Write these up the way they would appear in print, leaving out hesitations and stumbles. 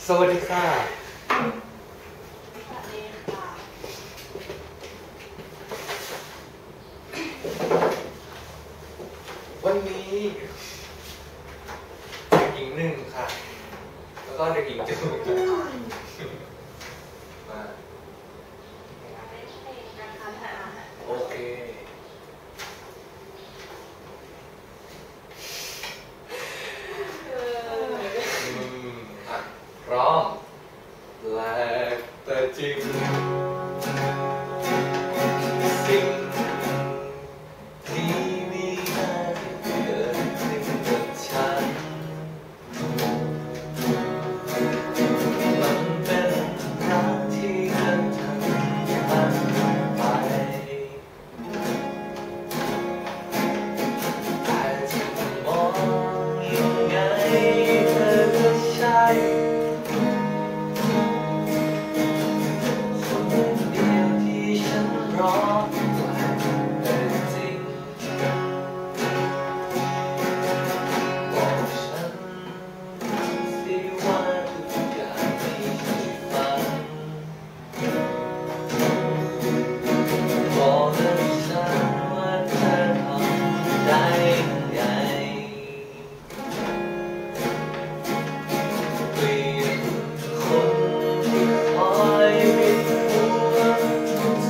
สวัสดีค่ะวันนี้เด็กหญิงหนึ่งค่ะ แล้วก็เด็กหญิงจูมาโอเคพร้อมแลกแต่จริงสิ่งที่มีน่าจะเกิดขึ้นกับฉันมันเป็นรักที่จะทำมันไปแต่จะมองยังไงเธอก็ใช่รอแต่จริงบอกฉันสิว่าทุกอย่างที่ฝันบอกฉันว่าเธอทำได้ไงเปลี่ยนคนที่คอยปิดหัวใจ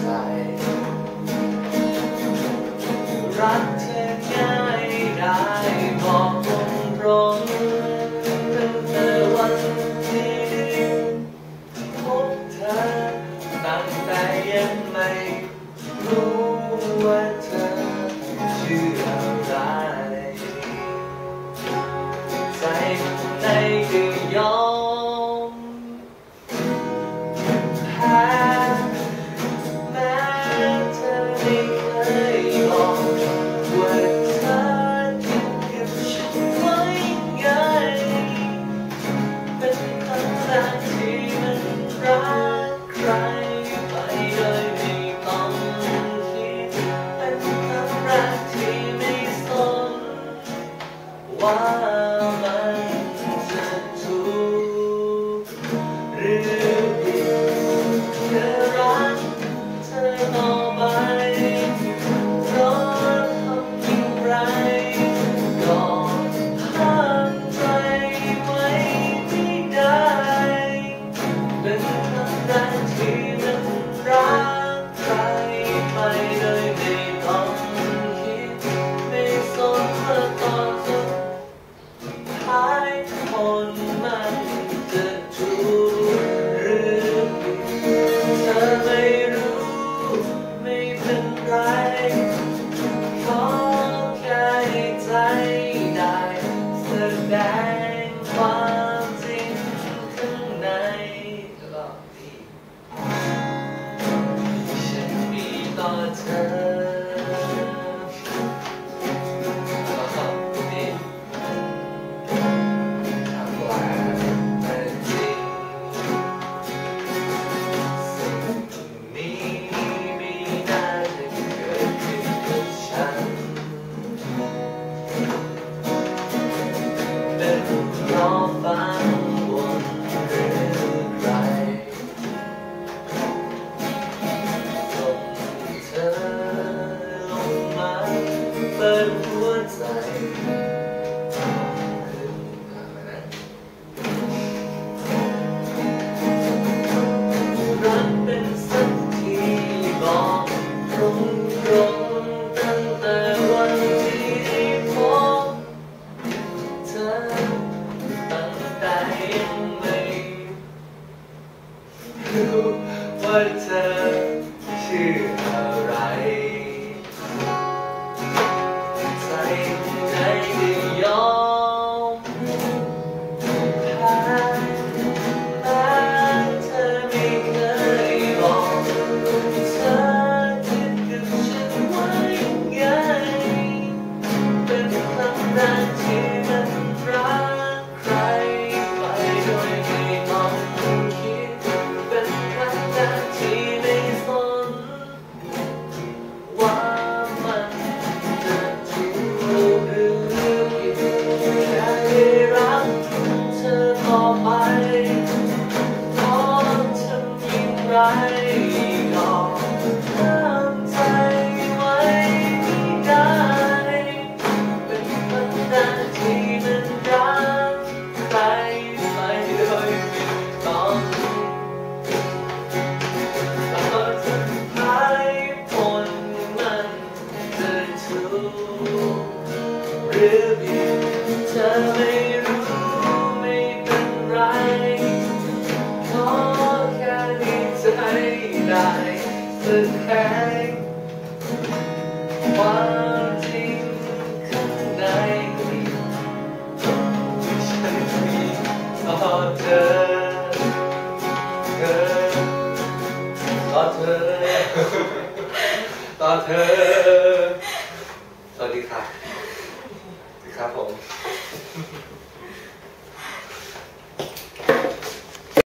รักเธอง่ายได้บอกตรงๆตั้งแต่วันที่พบเธอตั้งแต่ยังไม่รู้ว่าเธอชื่ออะไรใจในก็ยอมแพ้แม้เธอไม่เคยบอกว่าเธอคิดกับฉันไว้ไงเป็นครั้งแรกที่มันรักใครไปโดยไม่ต้องคิดเป็นครั้งแรกที่ไม่สนว่ามันจะถูกหรือผิดแค่รักเธอต่อไปเพราะทำอย่างไรก็ห้ามใจไว้ไม่ได้เป็นครั้งแรกที่มันรักใครไปโดยไม่ต้องคิดไม่สนว่าตอนสุดท้ายผลมันจะถูกหรือผิดเธอไม่รู้ไม่เป็นไรขอแค่ให้ใจได้แสดงความจริงข้างในแล้วก็ที่ฉันมีต่อเธอแล้วก็นี่ทำแปลแต่จริงสิ่งนี้ไม่น่าจะเกิดขึ้นกับฉันเป็นเพราะฝันวนหรือไรส่งเธอลงมาเปิดหัวใจขึ้นมานะรักเป็นสักทีบอกตรงๆตั้งแต่วันที่พบเธอตั้งแต่ยังไม่รู้ว่าเธอชื่ออะไรใจในก็ยอมแพ้แม้เธอไม่เคยบอกเธอคิดกับฉันไว้ไงเป็นครั้งแรกที่มันรัไม่รู้ไม่เป็นไรขอแค่นี้ใจได้สุดแค่ความจริงข้างในฉันมีต่อเธอต่อเธอ